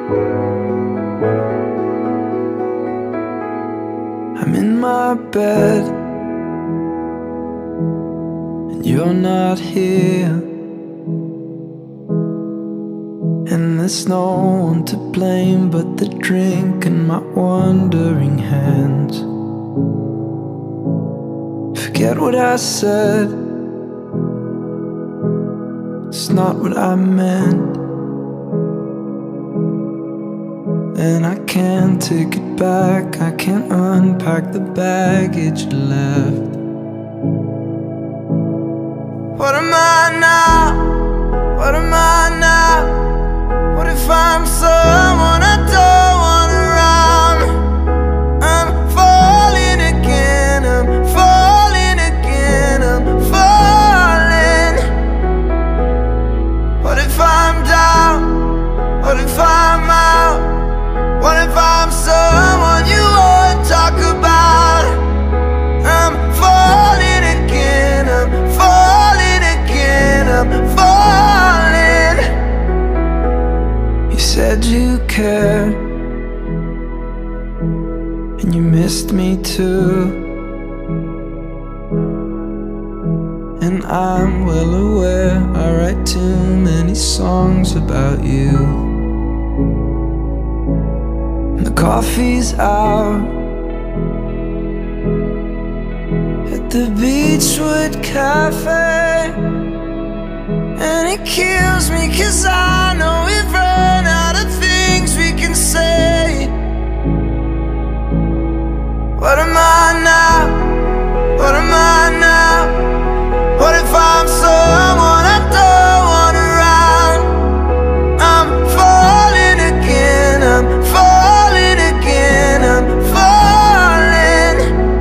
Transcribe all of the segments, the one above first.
I'm in my bed and you're not here, and there's no one to blame but the drink and my wandering hands. Forget what I said, it's not what I meant, and I can't take it back. I can't unpack the baggage you left. What am I now? What am I now? What if I'm someone I don't want around? I'm falling again, I'm falling again, I'm falling. What if I'm down? What if I'm out? What if I'm someone you won't talk about? I'm falling again, I'm falling again, I'm falling. You said you cared, and you missed me too, and I'm well aware I write too many songs about you. The coffee's out at the Beechwood Cafe, and it kills me 'cause I know we've run out of things we can say. What am I now? What am I now? What if I'm someone I don't want around? I'm falling again, I'm falling again, I'm falling.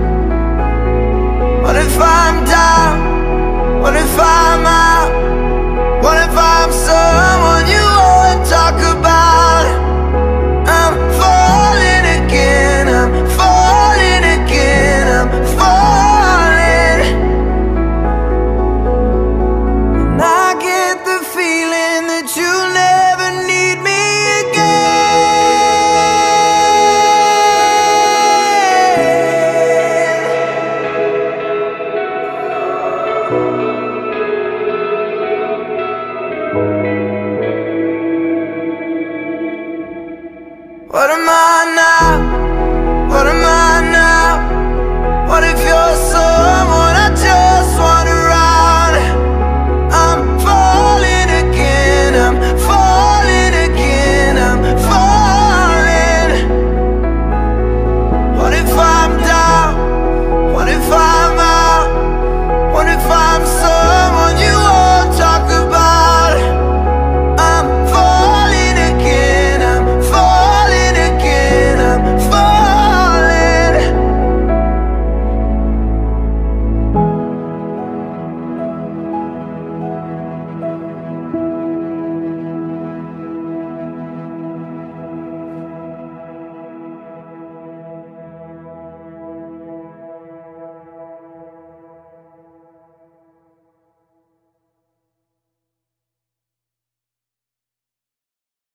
What if I'm down? What if I'm out? What if I'm someone you won't talk about? I'm falling again, I'm falling again, I'm falling. And I get the feeling that you'll never need me again. What am I now?